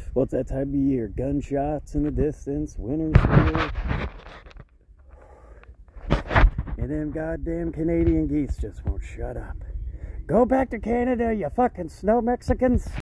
Well, it's that time of year. Gunshots in the distance, winter's here. And them goddamn Canadian geese just won't shut up. Go back to Canada, you fucking snow Mexicans!